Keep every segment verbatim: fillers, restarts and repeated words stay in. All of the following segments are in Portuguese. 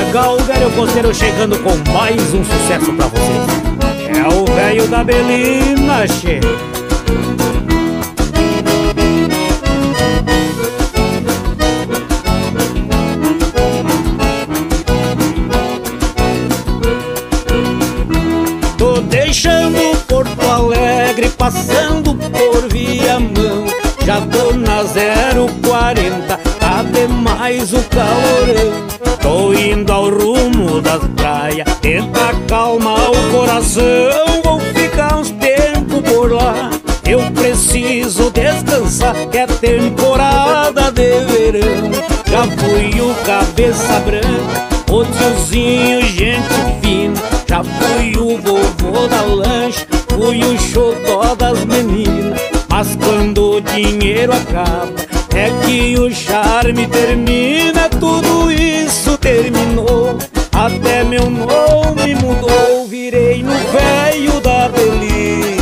Galvério Costeiro chegando com mais um sucesso pra vocês. É o velho da Belina, che. Tô deixando Porto Alegre, passando por Viamão. Já tô na zero quarenta, tá demais o calorão. Tô indo ao rumo das praias, tenta acalmar o coração. Vou ficar uns tempos por lá, eu preciso descansar, que é temporada de verão. Já fui o cabeça branca, o tiozinho gente fina. Já fui o vovô da lancha, fui o xodó das meninas. Mas quando o dinheiro acaba, é que o charme termina. Tudo isso terminou, até meu nome mudou. Virei no velho da Belina.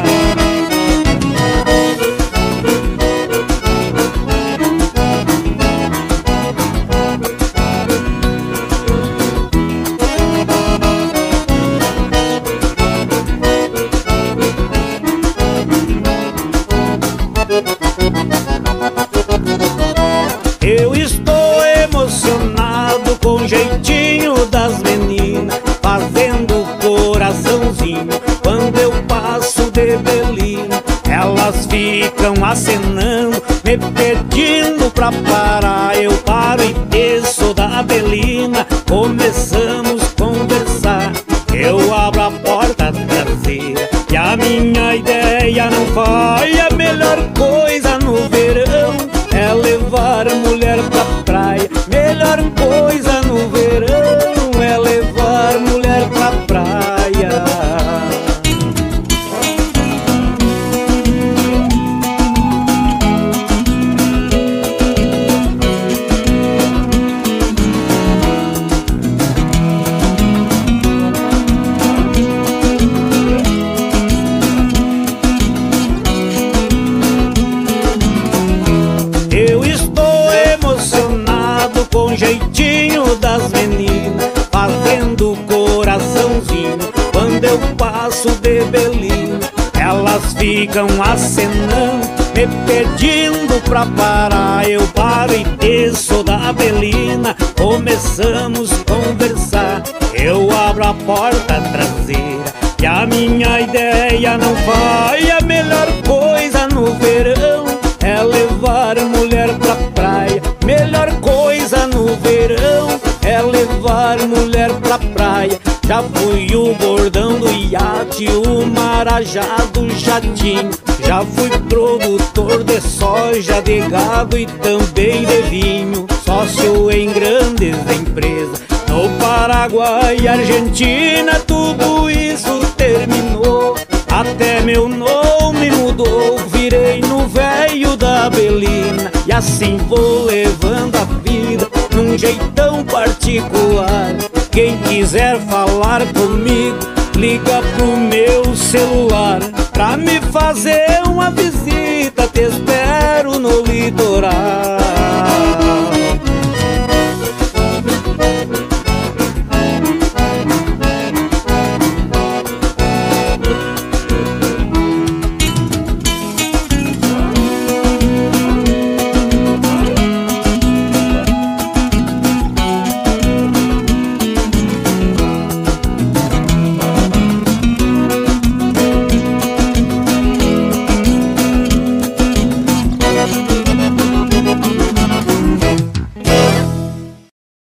Eu estou emocionado com o jeitinho das meninas, fazendo coraçãozinho quando eu passo de Belina. Elas ficam acenando, me pedindo pra parar. Eu paro e desço da Belina, começamos a conversar. Eu abro a porta traseira e a minha ideia não falha. A melhor coisa no verão é levar mulher pra praia. Melhor coisa no verão é levar mulher pra praia. Com o jeitinho das meninas, fazendo coraçãozinho quando eu passo de Belina. Elas ficam acenando, me pedindo pra parar. Eu paro e desço da Belina, começamos a conversar. Eu abro a porta traseira e a minha ideia não falha. A melhor coisa no verão é levar mulher pra praia. Melhor coisa no verão é levar mulher pra praia. Já fui o bordão do iate, o marajá do jatinho. Já fui produtor de soja, de gado e também de vinho. Sócio em grandes empresas no Paraguai e Argentina. Tudo isso terminou, até meu nome mudou. Virei no velho da Belina e assim vou levando a vida num jeitão particular. Quem quiser falar comigo, liga pro meu celular. Pra me fazer uma visita, te espero no litoral.